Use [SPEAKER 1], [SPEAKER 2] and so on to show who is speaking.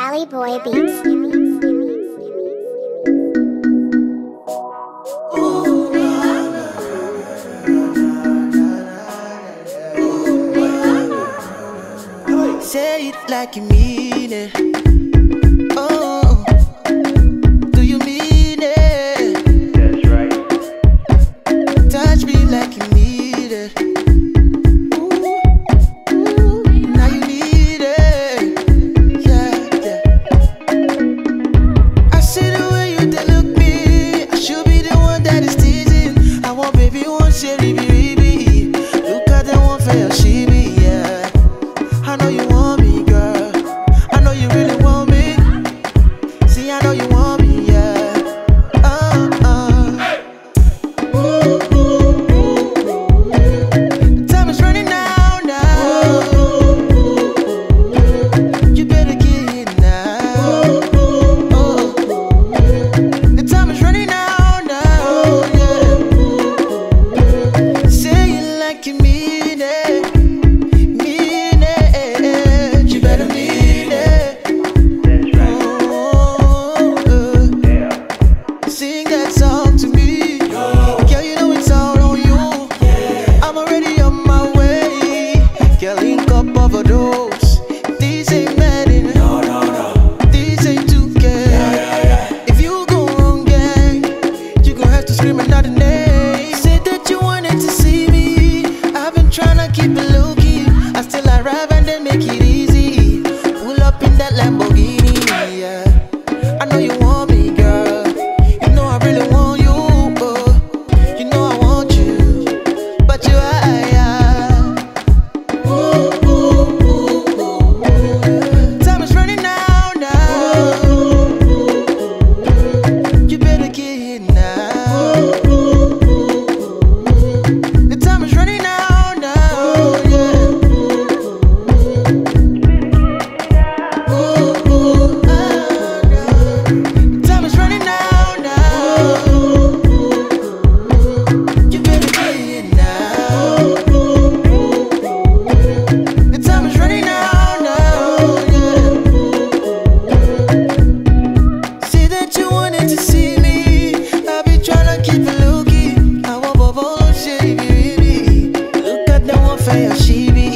[SPEAKER 1] Cali Boy Beats.
[SPEAKER 2] Say it like you mean it. Oh, do you mean it?
[SPEAKER 3] That's right.
[SPEAKER 2] Touch me like you need it. Ooh, ooh, now you need it. Yeah, yeah. I see the way you dey look me. I should be the one that is teasing. I want baby one share baby. Look at the one for your shimmy, yeah. I know you want me, girl. I know you really want me. See, I know you want me, yeah. Ooh, ooh, ooh. Time is running out now. You better get it now. The time is running out now, yeah. Say it like you mean it. Sing that song to me. Girl, you know it's all on you. I'm already on my way. Girl, link up overdose. These ain't mad in. These ain't too care. If you go wrong, gang, you gon' have to scream another name. Say that you wanted to see me. I've been tryna keep it low key. I still arrive and then make it easy. Pull up in that Lamborghini, yeah. I know you want me, girl. I really want you, you know I want you, but you ooh, ooh, ooh, ooh. Time is running out now. You better get it now. The time is running out now, yeah. Ooh, ooh, time is running out. She be